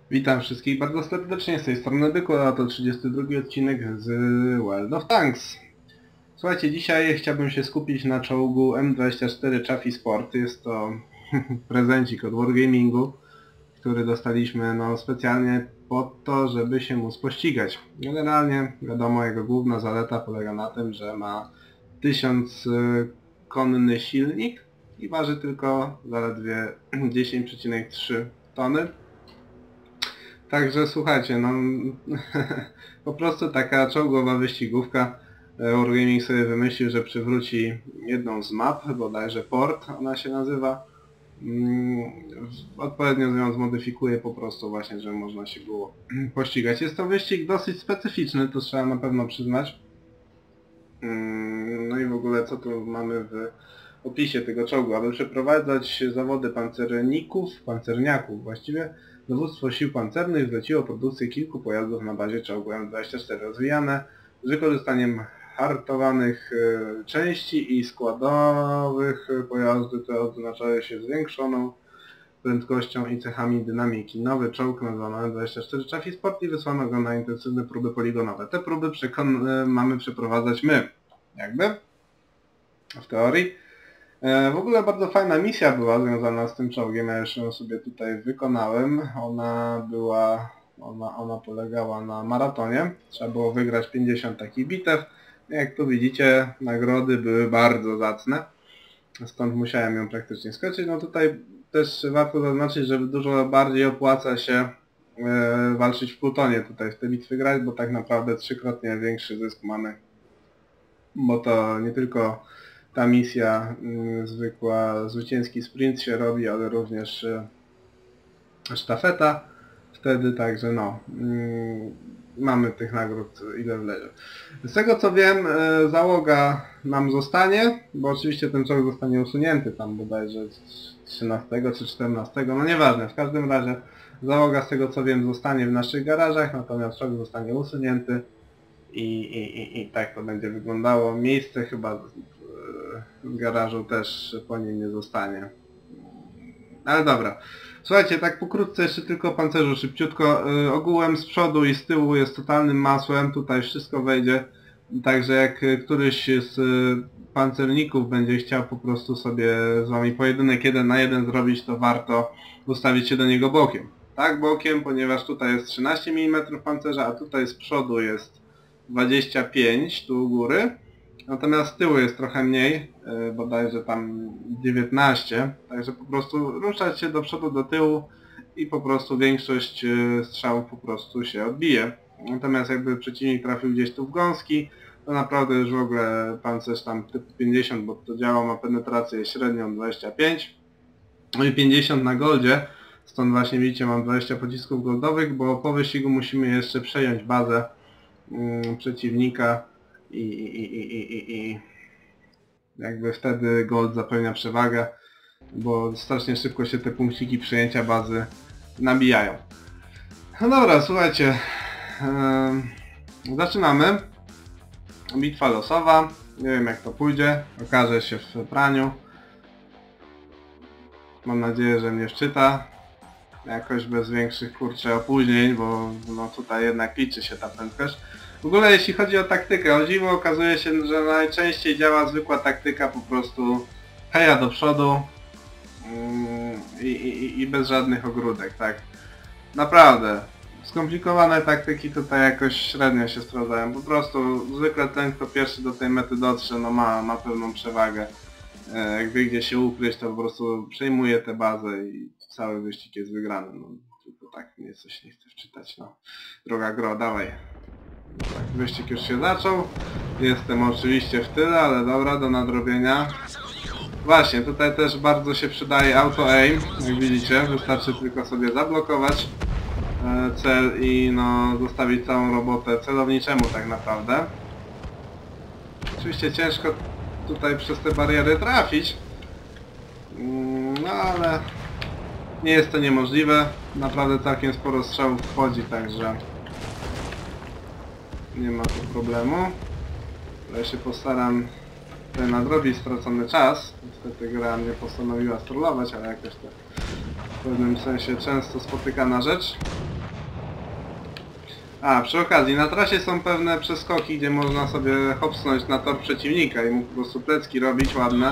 Witam wszystkich bardzo serdecznie, z tej strony Byku, a to 32 odcinek z World of Tanks. Słuchajcie, dzisiaj chciałbym się skupić na czołgu M24 Chaffee Sport. Jest to prezencik od Wargamingu, który dostaliśmy specjalnie po to, żeby się móc pościgać. Generalnie wiadomo, jego główna zaleta polega na tym, że ma 1000 konny silnik i waży tylko zaledwie 10,3 tony. Także słuchajcie, po prostu taka czołgowa wyścigówka. Wargaming sobie wymyślił, że przywróci jedną z map, bodajże Port ona się nazywa. Odpowiednio ją zmodyfikuje po prostu właśnie, żeby można się było pościgać. Jest to wyścig dosyć specyficzny, to trzeba na pewno przyznać. No i w ogóle co tu mamy w opisie tego czołgu? Aby przeprowadzać zawody pancerniaków właściwie, Dowództwo Sił Pancernych zleciło produkcję kilku pojazdów na bazie czołgu M24 rozwijane z wykorzystaniem hartowanych części i składowych. Pojazdy te odznaczały się zwiększoną prędkością i cechami dynamiki. Nowy czołg nazwany M24 Chaffee Sport i wysłano go na intensywne próby poligonowe. Te próby mamy przeprowadzać my, jakby, w teorii. W ogóle bardzo fajna misja była związana z tym czołgiem, ja już ją sobie tutaj wykonałem. Ona polegała na maratonie. Trzeba było wygrać 50 takich bitew. Jak tu widzicie, nagrody były bardzo zacne. Stąd musiałem ją praktycznie skończyć. No tutaj też warto zaznaczyć, że dużo bardziej opłaca się walczyć w plutonie tutaj w te bitwy grać, bo tak naprawdę trzykrotnie większy zysk mamy. Bo to nie tylko ta misja zwykła, zwycięski sprint się robi, ale również sztafeta wtedy, także mamy tych nagród ile wlezie. Z tego co wiem, załoga nam zostanie, bo oczywiście ten czołg zostanie usunięty tam bodajże 13 czy 14, no nieważne, w każdym razie załoga z tego co wiem zostanie w naszych garażach, natomiast czołg zostanie usunięty i tak to będzie wyglądało. Miejsce chyba w garażu też po nim nie zostanie. Ale dobra. Słuchajcie, tak pokrótce jeszcze tylko o pancerzu szybciutko. Ogółem z przodu i z tyłu jest totalnym masłem. Tutaj wszystko wejdzie. Także jak któryś z pancerników będzie chciał po prostu sobie z wami pojedynek 1 na 1 zrobić, to warto ustawić się do niego bokiem. Tak, bokiem, ponieważ tutaj jest 13 mm pancerza, a tutaj z przodu jest 25 tu u góry. Natomiast z tyłu jest trochę mniej, bodajże tam 19, także po prostu ruszać się do przodu, do tyłu i po prostu większość strzałów po prostu się odbije. Natomiast jakby przeciwnik trafił gdzieś tu w gąski, to naprawdę już w ogóle pancerz tam typu 50, bo to działa, ma penetrację średnią 25, no i 50 na goldzie, stąd właśnie widzicie mam 20 pocisków goldowych, bo po wyścigu musimy jeszcze przejąć bazę przeciwnika i jakby wtedy gold zapewnia przewagę, bo strasznie szybko się te punkciki przejęcia bazy nabijają. No dobra, słuchajcie, zaczynamy. Bitwa losowa, nie wiem jak to pójdzie, okaże się w praniu. Mam nadzieję, że mnie wczyta jakoś bez większych opóźnień, bo tutaj jednak liczy się ta prędkość. W ogóle jeśli chodzi o taktykę, o dziwo okazuje się, że najczęściej działa zwykła taktyka, po prostu heja do przodu i bez żadnych ogródek, tak. Naprawdę, skomplikowane taktyki tutaj jakoś średnio się sprawdzają, po prostu zwykle ten kto pierwszy do tej mety dotrze, ma pewną przewagę. Jak wie gdzie się ukryć, to po prostu przejmuje tę bazę i cały wyścig jest wygrany, tylko tak mnie coś nie chce wczytać, Droga gro, dawaj. Tak, wyścig już się zaczął. Jestem oczywiście w tyle, ale dobra, do nadrobienia. Właśnie, tutaj też bardzo się przydaje auto aim, jak widzicie. Wystarczy tylko sobie zablokować cel i zostawić całą robotę celowniczemu tak naprawdę. Oczywiście ciężko tutaj przez te bariery trafić. No ale nie jest to niemożliwe. Naprawdę całkiem sporo strzałów wchodzi, także nie ma tu problemu. Ja się postaram tutaj nadrobić stracony czas. Niestety gra mnie postanowiła strollować, ale jakoś to w pewnym sensie często spotykana rzecz. A, przy okazji, na trasie są pewne przeskoki, gdzie można sobie hopsnąć na tor przeciwnika i mu po prostu plecki robić ładne.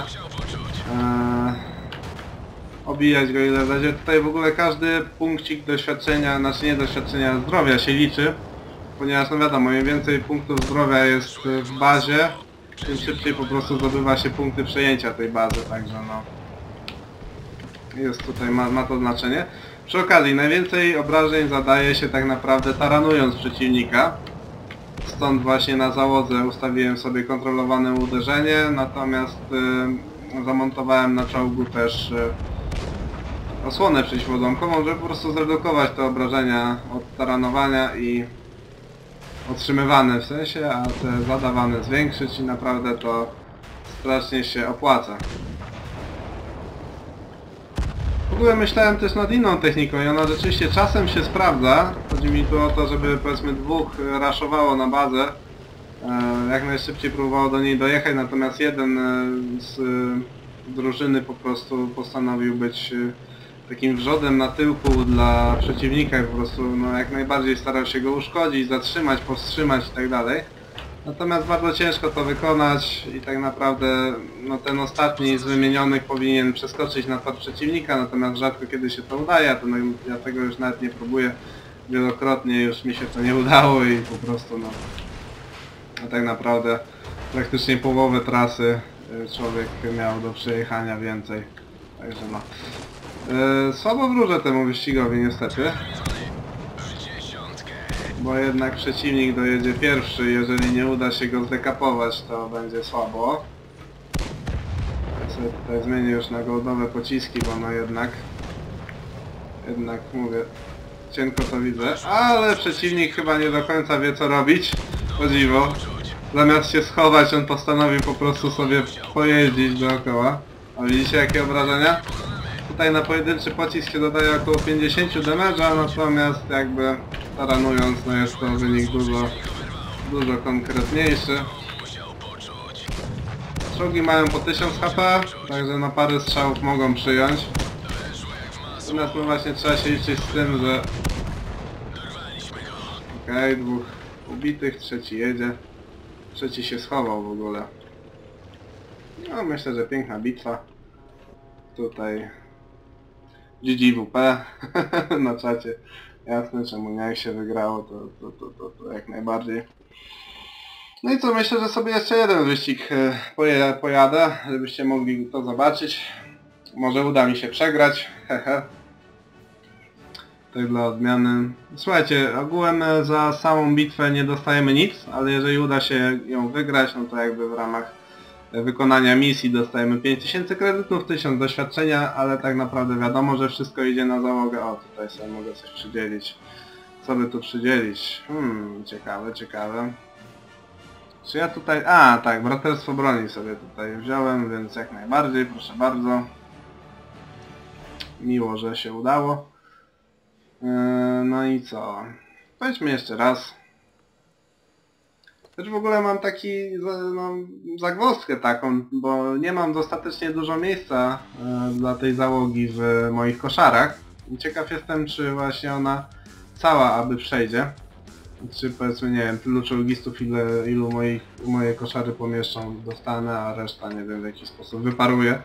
Obijać go ile wlezie. Tutaj w ogóle każdy punkcik doświadczenia, znaczy nie doświadczenia, zdrowia się liczy. Ponieważ no wiadomo, im więcej punktów zdrowia jest w bazie, tym szybciej po prostu zdobywa się punkty przejęcia tej bazy, także no... Jest tutaj, ma to znaczenie. Przy okazji, najwięcej obrażeń zadaje się tak naprawdę taranując przeciwnika. Stąd właśnie na załodze ustawiłem sobie kontrolowane uderzenie, natomiast zamontowałem na czołgu też osłonę przeciwwodomkową, żeby po prostu zredukować te obrażenia od taranowania i otrzymywane w sensie, a te zadawane zwiększyć i naprawdę to strasznie się opłaca. W ogóle myślałem też nad inną techniką i ona rzeczywiście czasem się sprawdza. Chodzi mi tu o to, żeby powiedzmy dwóch raszowało na bazę, jak najszybciej próbowało do niej dojechać, natomiast jeden z drużyny po prostu postanowił być takim wrzodem na tyłku dla przeciwnika i po prostu no, jak najbardziej starał się go uszkodzić, zatrzymać, powstrzymać i tak dalej. Natomiast bardzo ciężko to wykonać i tak naprawdę no, ten ostatni z wymienionych powinien przeskoczyć na tor przeciwnika, natomiast rzadko kiedy się to udaje, to no, ja tego już nawet nie próbuję. Wielokrotnie już mi się to nie udało i po prostu no tak naprawdę praktycznie połowę trasy człowiek miał do przejechania więcej. Także no. Słabo wróżę temu wyścigowi niestety. Bo jednak przeciwnik dojedzie pierwszy, jeżeli nie uda się go zdekapować, to będzie słabo. Ja sobie tutaj zmienię już na goldowe pociski, bo no jednak mówię, cienko to widzę, ale przeciwnik chyba nie do końca wie co robić, o dziwo. Zamiast się schować, on postanowił po prostu sobie pojeździć dookoła. A widzicie jakie obrażenia? Tutaj na pojedynczy pocisk się dodaje około 50 damage'a, natomiast jakby taranując, no jest to wynik dużo konkretniejszy. Czołgi mają po 1000 HP, także na parę strzałów mogą przyjąć. Natomiast no właśnie trzeba się liczyć z tym, że... Okej, dwóch ubitych, trzeci jedzie. Trzeci się schował w ogóle. No myślę, że piękna bitwa. Tutaj GGWP na czacie. Jasne, czemu nie, jak się wygrało, to jak najbardziej. No i co, myślę, że sobie jeszcze jeden wyścig pojadę, żebyście mogli to zobaczyć. Może uda mi się przegrać, hehe. Tak dla odmiany. Słuchajcie, ogółem za samą bitwę nie dostajemy nic, ale jeżeli uda się ją wygrać, no to jakby w ramach wykonania misji dostajemy 5000 kredytów, 1000 doświadczenia, ale tak naprawdę wiadomo, że wszystko idzie na załogę. O, tutaj sobie mogę coś przydzielić. Co by tu przydzielić? Ciekawe. Czy ja tutaj... A, tak, braterstwo broni sobie tutaj wziąłem, więc jak najbardziej, proszę bardzo. Miło, że się udało. No i co? Powiedzmy jeszcze raz. Też w ogóle mam taki, no, zagwozdkę taką, bo nie mam dostatecznie dużo miejsca dla tej załogi w moich koszarach. I ciekaw jestem, czy właśnie ona cała aby przejdzie. Czy powiedzmy, nie wiem, tylu czołgistów, ilu moje koszary pomieszczą, dostanę, a reszta nie wiem w jaki sposób wyparuje.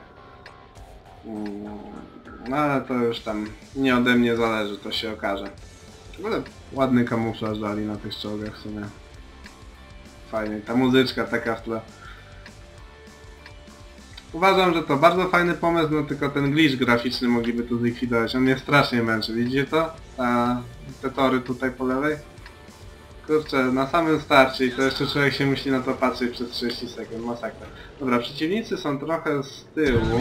No ale to już tam nie ode mnie zależy, to się okaże. W ogóle ładny kamuflaż dali na tych czołgach w sumie. Fajnie, ta muzyczka taka w tle. Uważam, że to bardzo fajny pomysł, no tylko ten glitch graficzny mogliby tu zlikwidować. On mnie strasznie męczy, widzicie to? Te tory tutaj po lewej? Kurczę, na samym starcie i to jeszcze człowiek się musi na to patrzeć przez 30 sekund, masakra. Dobra, przeciwnicy są trochę z tyłu.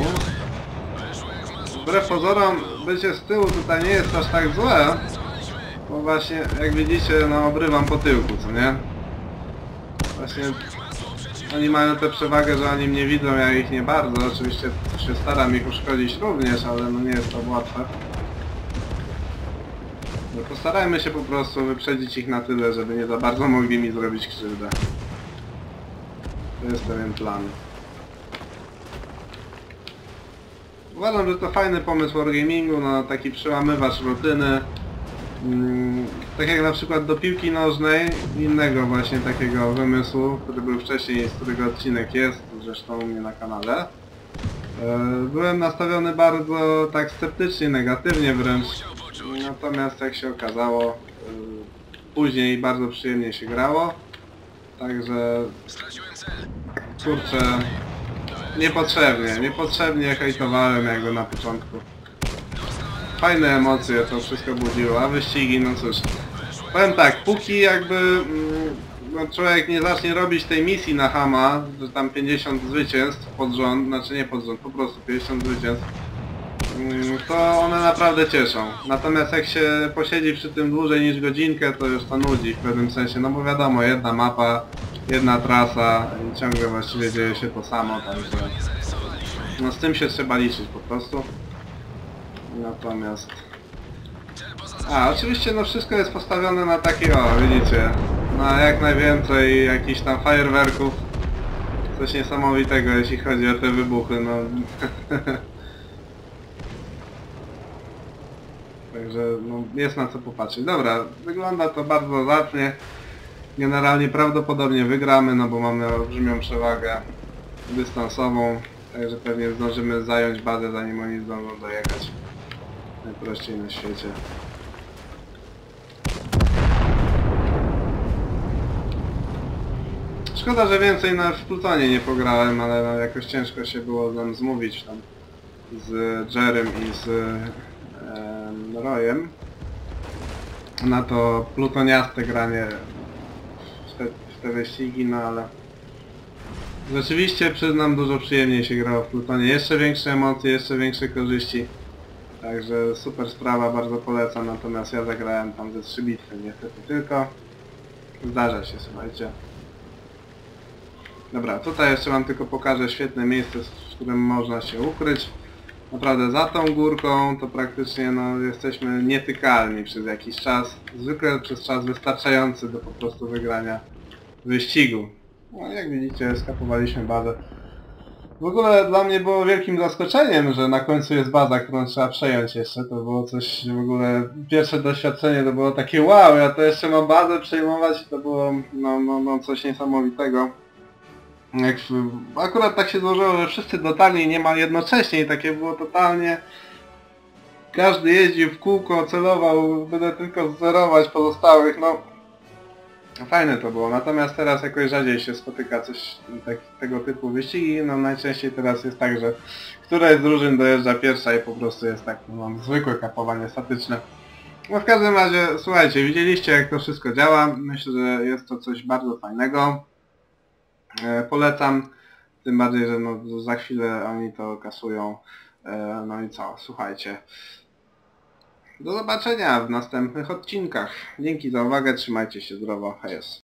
Wbrew pozorom, bycie z tyłu tutaj nie jest aż tak złe. Bo właśnie, jak widzicie, no obrywam po tyłku, co nie? Właśnie oni mają tę przewagę, że oni mnie widzą, ja ich nie bardzo. Oczywiście się staram ich uszkodzić również, ale no nie jest to łatwe. No postarajmy się po prostu wyprzedzić ich na tyle, żeby nie za bardzo mogli mi zrobić krzywdę. To jest pewien plan. Uważam, że to fajny pomysł wargamingu, no taki przełamywacz rutyny. Tak jak na przykład do piłki nożnej, innego właśnie takiego wymysłu, który był wcześniej, z którego odcinek jest, zresztą u mnie na kanale. Byłem nastawiony bardzo tak sceptycznie, negatywnie wręcz. Natomiast jak się okazało, później bardzo przyjemnie się grało. Także kurczę, niepotrzebnie hejtowałem jakby na początku. Fajne emocje to wszystko budziło, a wyścigi, no cóż. Powiem tak, póki jakby no, człowiek nie zacznie robić tej misji na Hama, że tam 50 zwycięstw pod rząd, znaczy nie pod rząd, po prostu 50 zwycięstw, to one naprawdę cieszą. Natomiast jak się posiedzi przy tym dłużej niż godzinkę, to już to nudzi w pewnym sensie, no bo wiadomo, jedna mapa, jedna trasa i ciągle właściwie dzieje się to samo, także no z tym się trzeba liczyć po prostu. Natomiast... oczywiście no wszystko jest postawione na takie, o widzicie, na jak najwięcej jakichś tam fajerwerków. Coś niesamowitego jeśli chodzi o te wybuchy, no. Także no, jest na co popatrzeć. Dobra, wygląda to bardzo zacnie. Generalnie prawdopodobnie wygramy, no bo mamy olbrzymią przewagę dystansową. Także pewnie zdążymy zająć bazę, zanim oni zdążą dojechać. Najprościej na świecie. Szkoda, że więcej w Plutonie nie pograłem, ale no, jakoś ciężko się było nam zmówić tam z Jerem i z Royem na to plutoniaste granie w te wyścigi, no ale rzeczywiście przyznam, dużo przyjemniej się grało w Plutonie. Jeszcze większe emocje, jeszcze większe korzyści. Także super sprawa, bardzo polecam, natomiast ja zagrałem tam ze 3 bitwy, niestety tylko. Zdarza się, słuchajcie. Dobra, tutaj jeszcze wam tylko pokażę świetne miejsce, w którym można się ukryć. Naprawdę za tą górką to praktycznie no, jesteśmy nietykalni przez jakiś czas. Zwykle przez czas wystarczający do po prostu wygrania wyścigu. No jak widzicie, skapowaliśmy bazę. W ogóle dla mnie było wielkim zaskoczeniem, że na końcu jest baza, którą trzeba przejąć jeszcze. To było coś w ogóle... Pierwsze doświadczenie to było takie wow, ja to jeszcze mam bazę przejmować, to było no coś niesamowitego. Akurat tak się złożyło, że wszyscy dotarli niemal jednocześnie i takie było totalnie... Każdy jeździł w kółko, celował, byle tylko zerować pozostałych, no... Fajne to było, natomiast teraz jakoś rzadziej się spotyka coś tego typu wyścigi, no najczęściej teraz jest tak, że któraś z drużyn dojeżdża pierwsza i po prostu jest tak, no, zwykłe kapowanie statyczne. No w każdym razie, słuchajcie, widzieliście jak to wszystko działa, myślę, że jest to coś bardzo fajnego. Polecam, tym bardziej, że no, za chwilę oni to kasują, no i co, słuchajcie. Do zobaczenia w następnych odcinkach. Dzięki za uwagę, trzymajcie się zdrowo, hej.